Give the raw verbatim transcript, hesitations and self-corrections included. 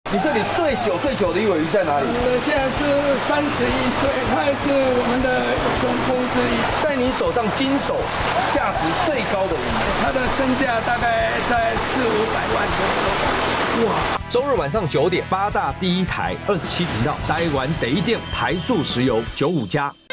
你这里最久最久的一尾鱼在哪里？ 呃，现在是三十一岁，它也是我们的中锋之一。 在你手上经手价值最高的鱼， 它的身价大概在四五百万左右。哇！ 周日晚上九点，八大第一台二十七频道，台湾第一店台塑石油九五加。